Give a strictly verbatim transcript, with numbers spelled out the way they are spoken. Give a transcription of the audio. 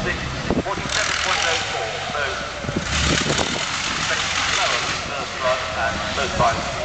six, forty-seven point oh four. So, lower than first run and most time.